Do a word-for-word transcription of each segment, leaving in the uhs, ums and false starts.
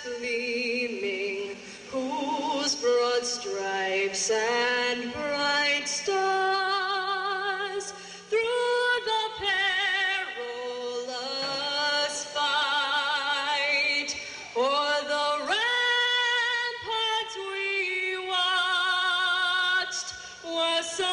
gleaming, whose broad stripes and bright stars through the perilous fight o'er the ramparts we watched were so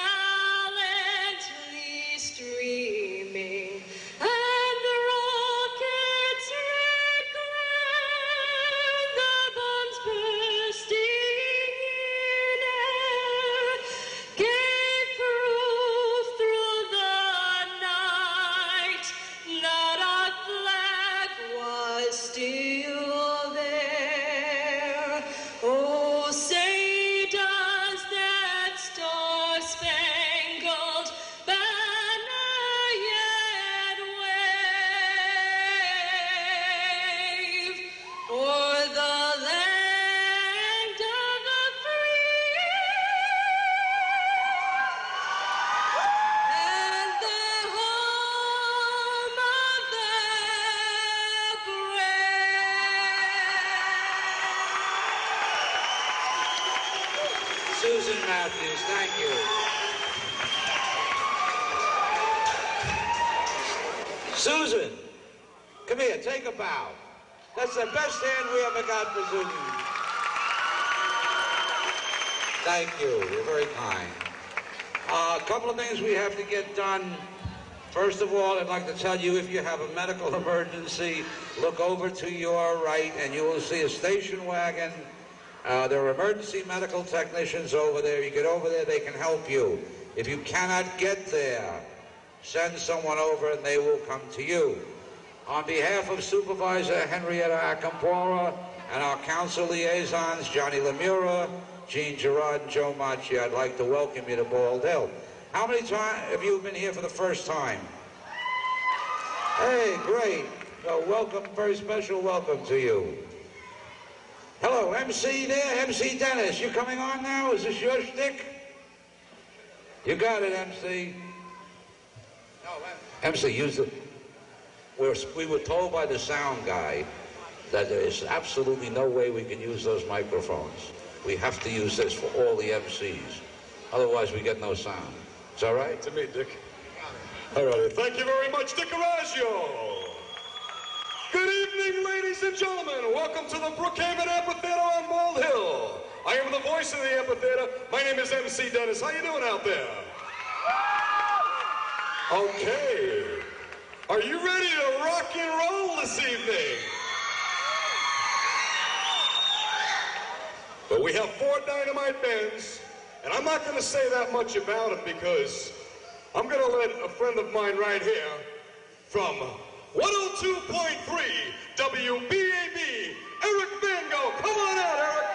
gallantly streaming, and the rockets' red glare, the bombs bursting in air, gave proof through the night that our flag was still there. Oh, say does that star-spangled banner yet wave o'er the land of the free and the home of the brave. Susan Matthews, thank you. Susan, come here, take a bow. That's the best hand we ever got for Susan. Thank you, you're very kind. Uh, a couple of things we have to get done. First of all, I'd like to tell you, if you have a medical emergency, look over to your right and you will see a station wagon. Uh, there are emergency medical technicians over there. You get over there, they can help you. If you cannot get there, send someone over and they will come to you. On behalf of Supervisor Henrietta Acampora and our council liaisons, Johnny Lemura, Gene Gerard, and Joe Macchi, I'd like to welcome you to Bald Hill. How many times have you been here for the first time? Hey, great. So welcome, very special welcome to you. Hello, M C there, M C Dennis, you coming on now? Is this your shtick? You got it, M C. No, M C, use it. We're, we were told by the sound guy that there is absolutely no way we can use those microphones. We have to use this for all the M Cs. Otherwise, we get no sound. Is that right? To me, Dick. All right. Thank you very much, Dick Orazio. Good evening, ladies and gentlemen. Welcome to the Brookhaven Amphitheater on Bald Hill. I am the voice of the amphitheater. My name is M C Dennis. How you doing out there? Okay. Are you ready to rock and roll this evening? But we have four dynamite bands, and I'm not going to say that much about it because I'm going to let a friend of mine right here from one oh two point three W B A B, Eric Van Gogh. Come on out, Eric.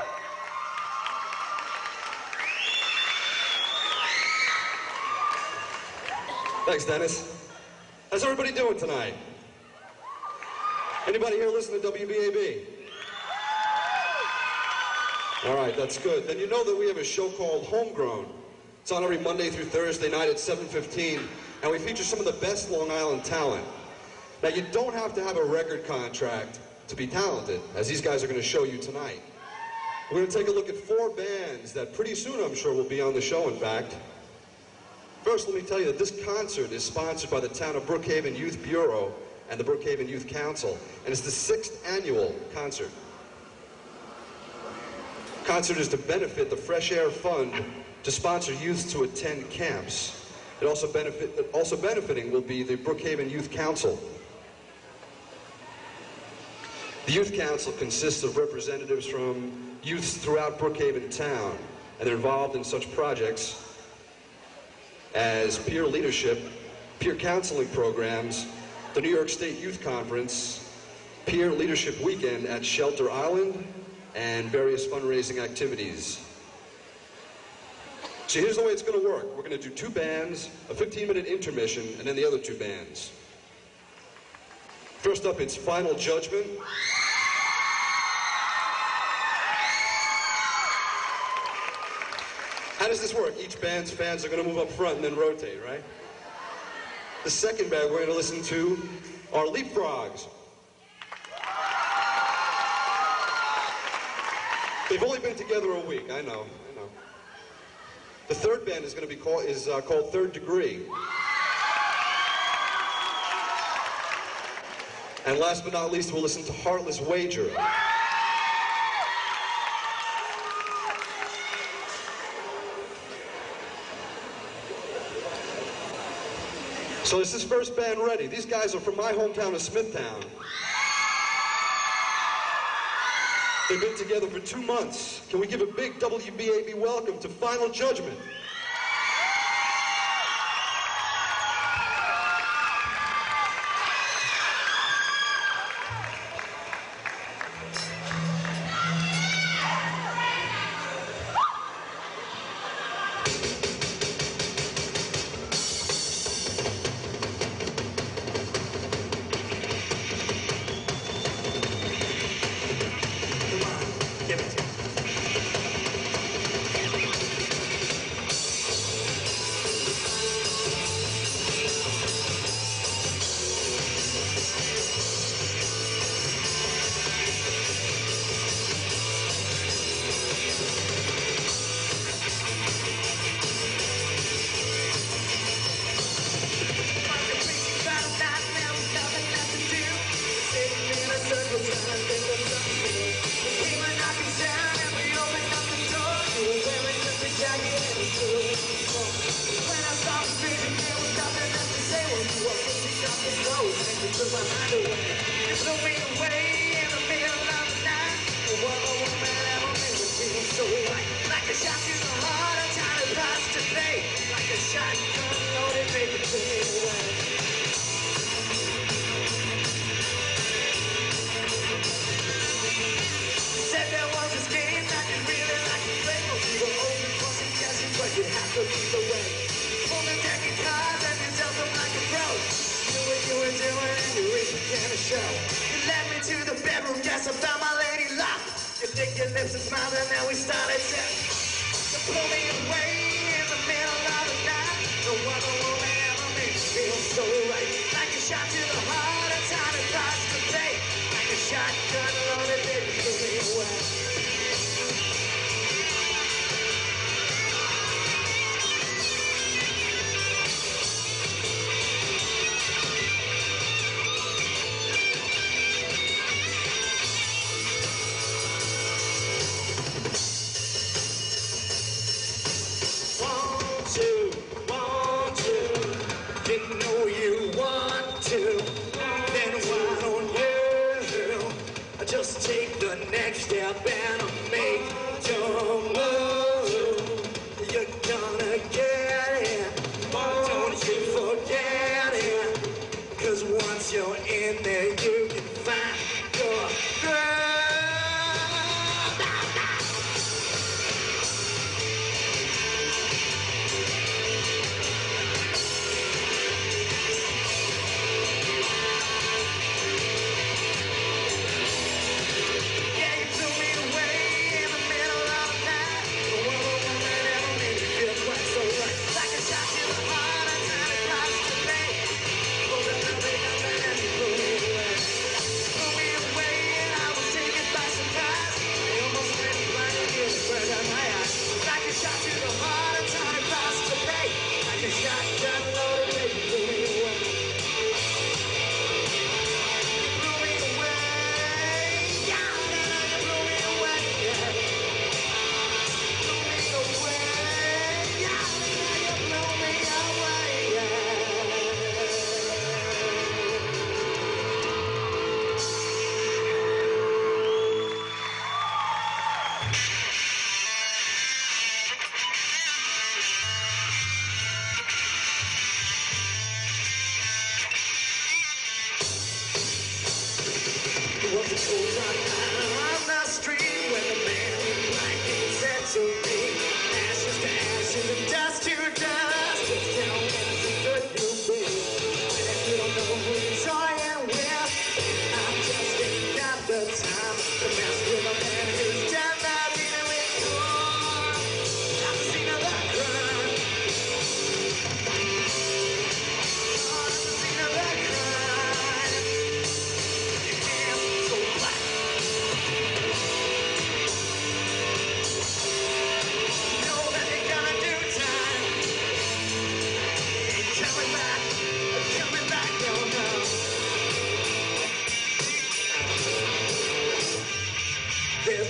Thanks, Dennis. How's everybody doing tonight? Anybody here listen to W B A B? All right, that's good. Then you know that we have a show called Homegrown. It's on every Monday through Thursday night at seven fifteen, and we feature some of the best Long Island talent. Now, you don't have to have a record contract to be talented, as these guys are going to show you tonight. We're going to take a look at four bands that pretty soon, I'm sure, will be on the show, in fact. First, let me tell you that this concert is sponsored by the Town of Brookhaven Youth Bureau and the Brookhaven Youth Council, and it's the sixth annual concert. Concert is to benefit the Fresh Air Fund to sponsor youth to attend camps. It also, benefit, also benefiting will be the Brookhaven Youth Council. The Youth Council consists of representatives from youths throughout Brookhaven town, and they're involved in such projects as peer leadership, peer counseling programs, the New York State Youth Conference, peer leadership weekend at Shelter Island, and various fundraising activities. So here's the way it's going to work. We're going to do two bands, a fifteen minute intermission, and then the other two bands. First up, it's Final Judgment. How does this work? Each band's fans are going to move up front and then rotate, right? The second band we're going to listen to are Leapfrogs. They've only been together a week, I know, I know. The third band is going to be called, is uh, called Third Degree. And last but not least, we'll listen to Heartless Wager. So is this first band ready? These guys are from my hometown of Smithtown. They've been together for two months. Can we give a big W B A B welcome to Final Judgment?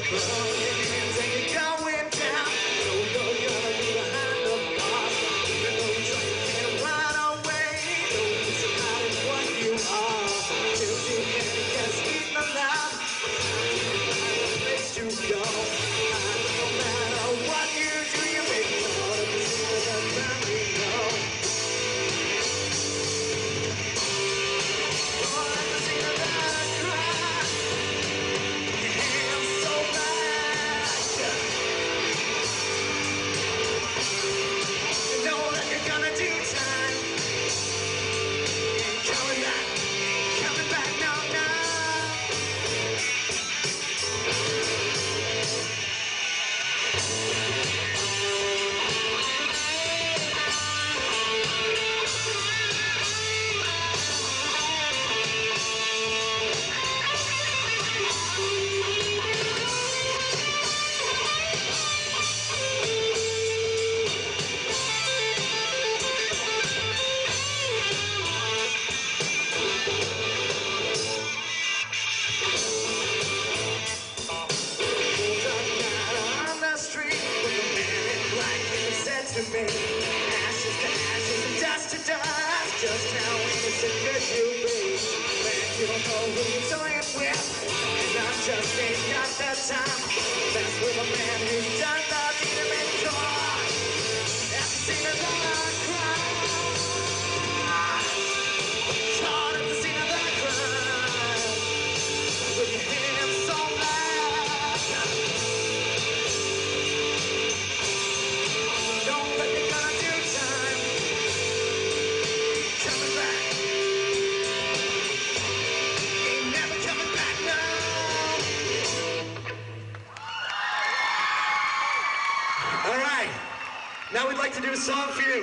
Now we'd like to do a song for you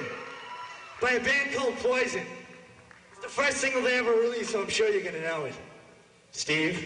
by a band called Poison. It's the first single they ever released, so I'm sure you're gonna know it. Steve?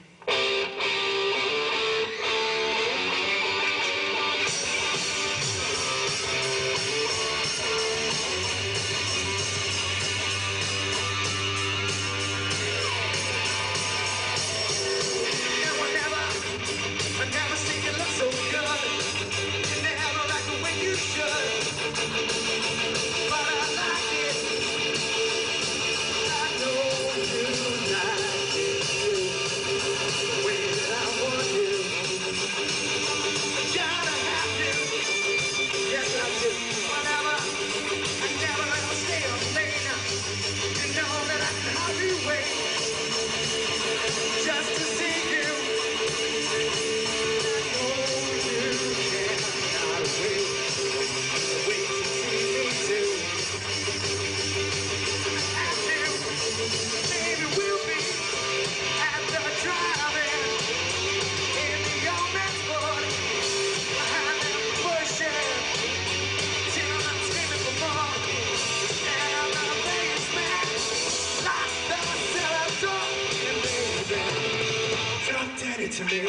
To me. I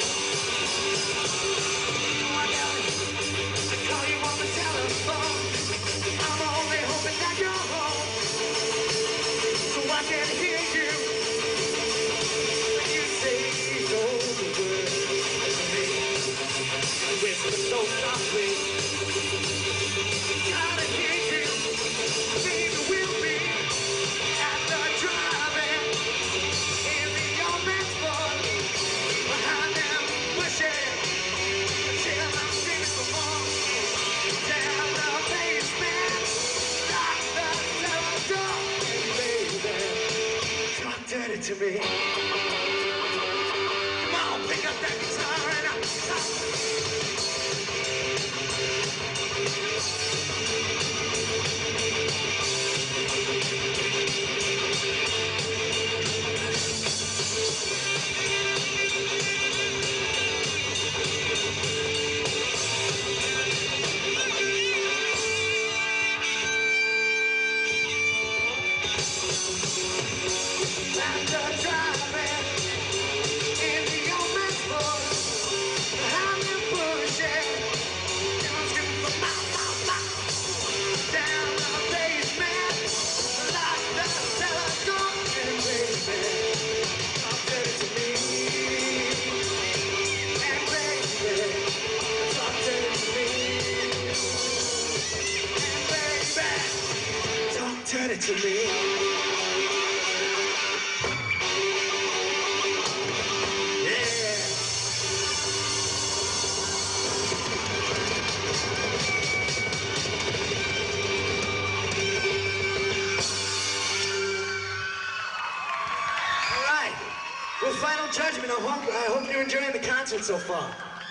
call you on the telephone. I'm only hoping that you're home, so I can hear you when you say those words to me. Whisper so softly, gotta hear you. Baby, we'll be at the drive-in in the old man's boat. Behind them bushes, until I'm singing for more. Down the basement, lock the cellar door, and baby, talk dirty to me. Come on, pick up that guitar and I'll talk. After driving to me. Yeah. All right. Well, final judgment. I hope, I hope you're enjoying the concert so far.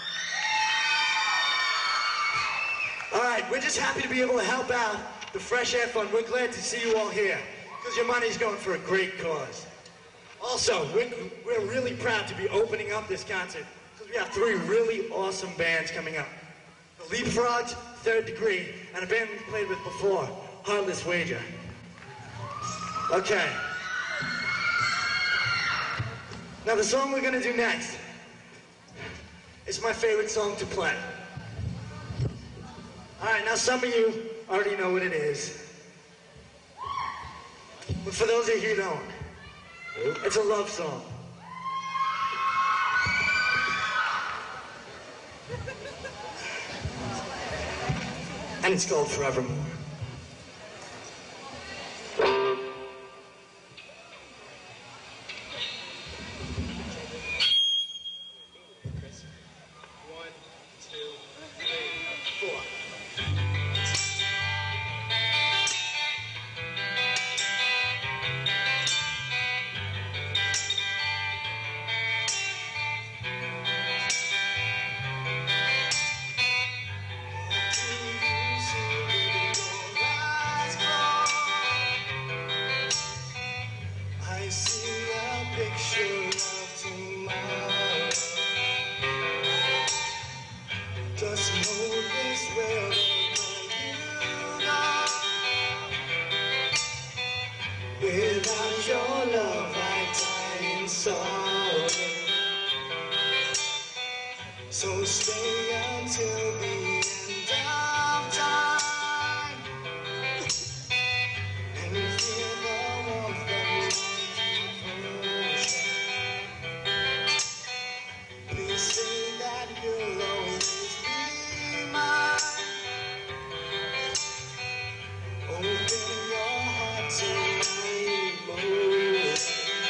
All right, we're just happy to be able to help out the Fresh Air Fund. We're glad to see you all here because your money's going for a great cause. Also, we're, we're really proud to be opening up this concert because we have three really awesome bands coming up. The Leapfrogs, Third Degree, and a band we've played with before, Heartless Wager. Okay. Now the song we're going to do next is my favorite song to play. All right, now some of you already know what it is. But for those of you who don't, it's a love song. And it's called Forevermore. Without your love, I die in sorrow. So stay until the end of time and feel the warmth of my devotion. Please say that you'll always be mine. Open your heart to my emotion.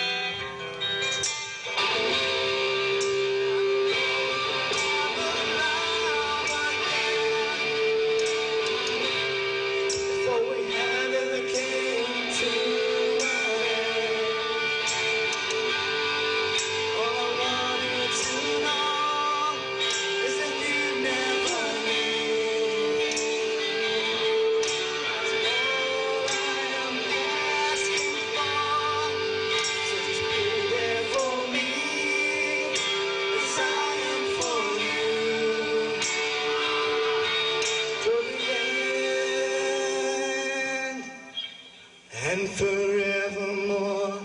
And forevermore.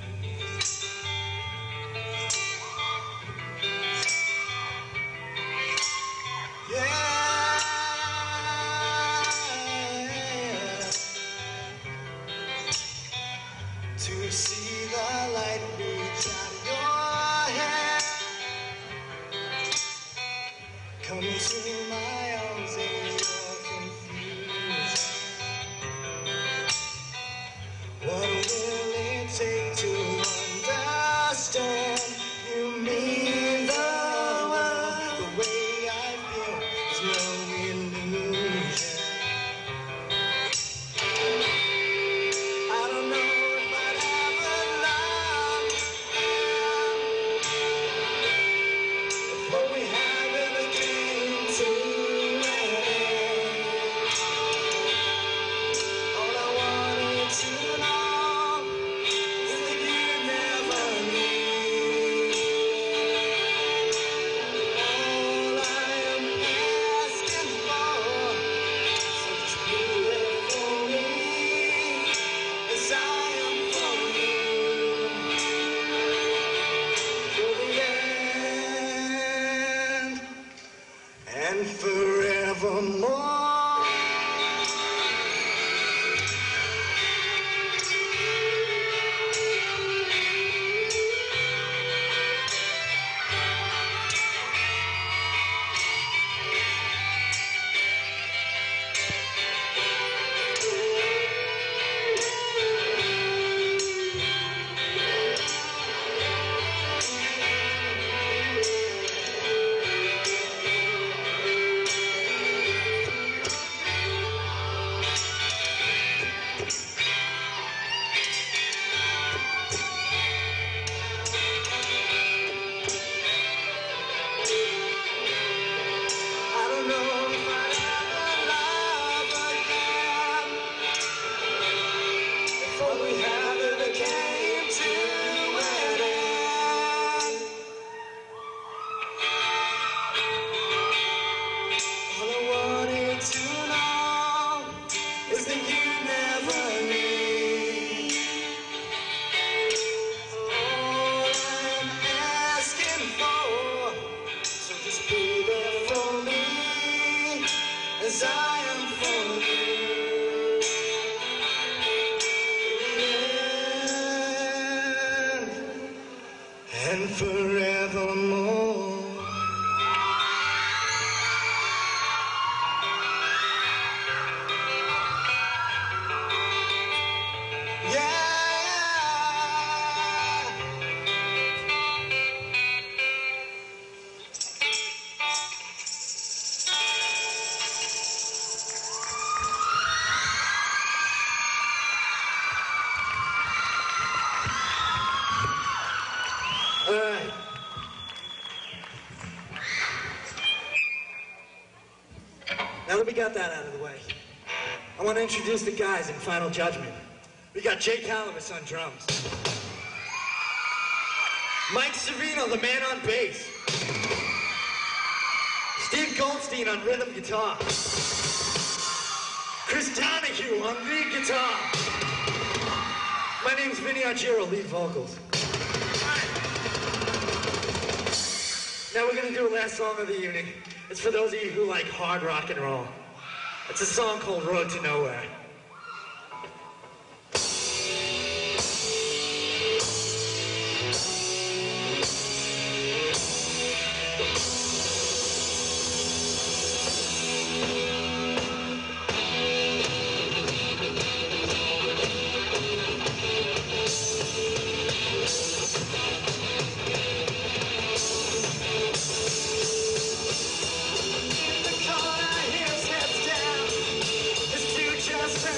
Yeah. To see the light reach out your hand, come to my arms in your confusion. What will it take to understand you mean the world? The way I feel is no illusion. I don't know if I'd ever love if what we have ever came to end. All I wanted to know. And forevermore. forevermore. All right. Now that we got that out of the way, I want to introduce the guys in Final Judgment. We got Jay Calamus on drums, Mike Savino, the man on bass, Steve Goldstein on rhythm guitar, Chris Donahue on lead guitar. My name's Vinny Argiro, lead vocals. Now we're gonna do a last song of the evening. It's for those of you who like hard rock and roll. It's a song called Road to Nowhere. In the corner, his head's down. His future's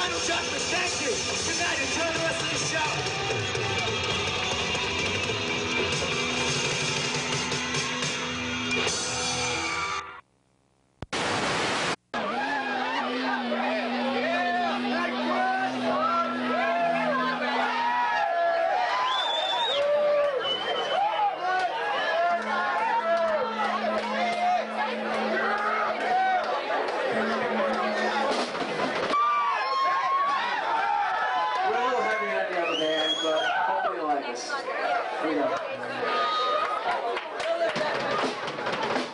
final judgment. Thank you. Good night. Enjoy the rest of the show. We're a little heavy on the other band, but hopefully you like us. Here we go.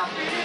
I'll be